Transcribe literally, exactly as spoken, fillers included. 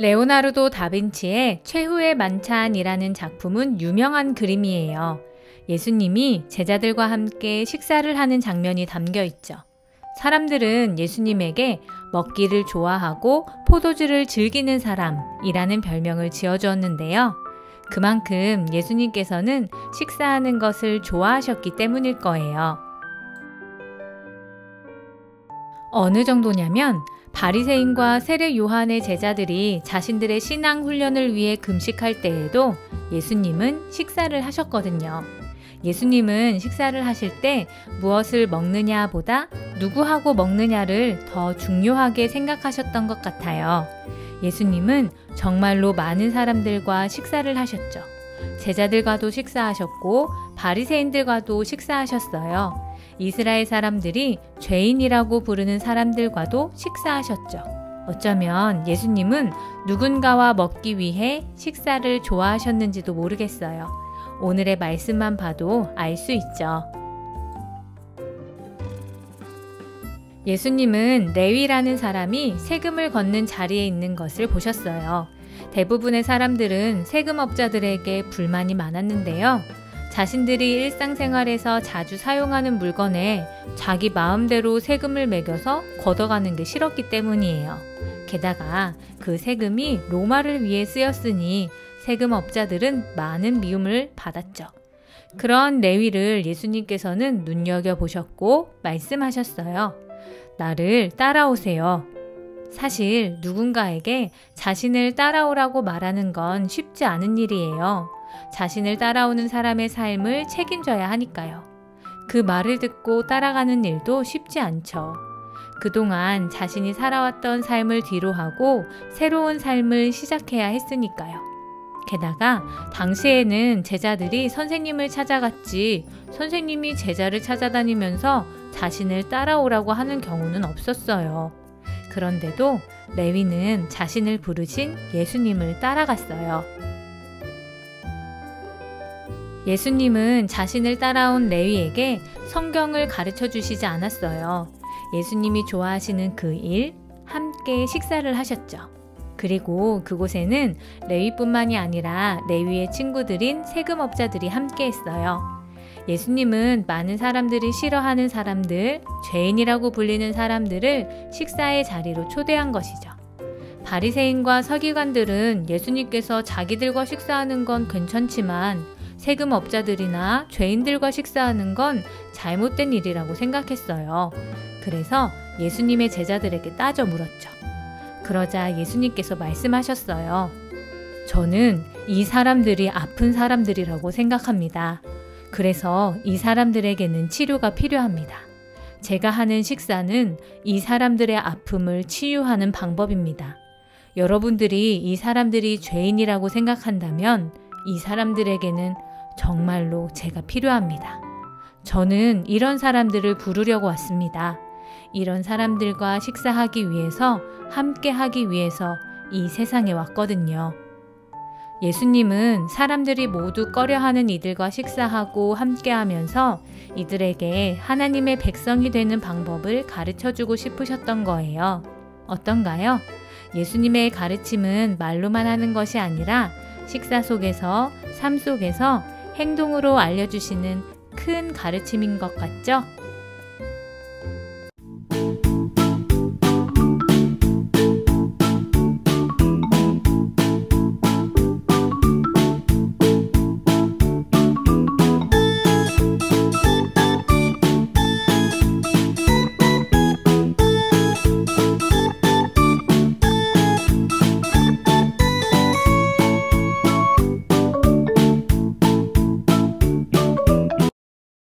레오나르도 다빈치의 최후의 만찬이라는 작품은 유명한 그림이에요. 예수님이 제자들과 함께 식사를 하는 장면이 담겨 있죠. 사람들은 예수님에게 먹기를 좋아하고 포도주를 즐기는 사람이라는 별명을 지어주었는데요. 그만큼 예수님께서는 식사하는 것을 좋아하셨기 때문일 거예요. 어느 정도냐면 바리새인과 세례 요한의 제자들이 자신들의 신앙 훈련을 위해 금식할 때에도 예수님은 식사를 하셨거든요. 예수님은 식사를 하실 때 무엇을 먹느냐보다 누구하고 먹느냐를 더 중요하게 생각하셨던 것 같아요. 예수님은 정말로 많은 사람들과 식사를 하셨죠. 제자들과도 식사하셨고 바리새인들과도 식사하셨어요. 이스라엘 사람들이 죄인이라고 부르는 사람들과도 식사하셨죠. 어쩌면 예수님은 누군가와 먹기 위해 식사를 좋아하셨는지도 모르겠어요. 오늘의 말씀만 봐도 알 수 있죠. 예수님은 레위라는 사람이 세금을 걷는 자리에 있는 것을 보셨어요. 대부분의 사람들은 세금업자들에게 불만이 많았는데요. 자신들이 일상생활에서 자주 사용하는 물건에 자기 마음대로 세금을 매겨서 걷어가는 게 싫었기 때문이에요. 게다가 그 세금이 로마를 위해 쓰였으니 세금업자들은 많은 미움을 받았죠. 그런 레위를 예수님께서는 눈여겨보셨고 말씀하셨어요. 나를 따라오세요. 사실 누군가에게 자신을 따라오라고 말하는 건 쉽지 않은 일이에요. 자신을 따라오는 사람의 삶을 책임져야 하니까요. 그 말을 듣고 따라가는 일도 쉽지 않죠. 그동안 자신이 살아왔던 삶을 뒤로하고 새로운 삶을 시작해야 했으니까요. 게다가 당시에는 제자들이 선생님을 찾아갔지 선생님이 제자를 찾아다니면서 자신을 따라오라고 하는 경우는 없었어요. 그런데도 레위는 자신을 부르신 예수님을 따라갔어요. 예수님은 자신을 따라온 레위에게 성경을 가르쳐 주시지 않았어요. 예수님이 좋아하시는 그 일, 함께 식사를 하셨죠. 그리고 그곳에는 레위뿐만이 아니라 레위의 친구들인 세금업자들이 함께 했어요. 예수님은 많은 사람들이 싫어하는 사람들, 죄인이라고 불리는 사람들을 식사의 자리로 초대한 것이죠. 바리새인과 서기관들은 예수님께서 자기들과 식사하는 건 괜찮지만 세금업자들이나 죄인들과 식사하는 건 잘못된 일이라고 생각했어요. 그래서 예수님의 제자들에게 따져 물었죠. 그러자 예수님께서 말씀하셨어요. 저는 이 사람들이 아픈 사람들이라고 생각합니다. 그래서 이 사람들에게는 치료가 필요합니다. 제가 하는 식사는 이 사람들의 아픔을 치유하는 방법입니다. 여러분들이 이 사람들이 죄인이라고 생각한다면 이 사람들에게는 정말로 제가 필요합니다. 저는 이런 사람들을 부르려고 왔습니다. 이런 사람들과 식사하기 위해서, 함께 하기 위해서 이 세상에 왔거든요. 예수님은 사람들이 모두 꺼려하는 이들과 식사하고 함께하면서 이들에게 하나님의 백성이 되는 방법을 가르쳐주고 싶으셨던 거예요. 어떤가요? 예수님의 가르침은 말로만 하는 것이 아니라 식사 속에서, 삶 속에서 행동으로 알려주시는 큰 가르침인 것 같죠?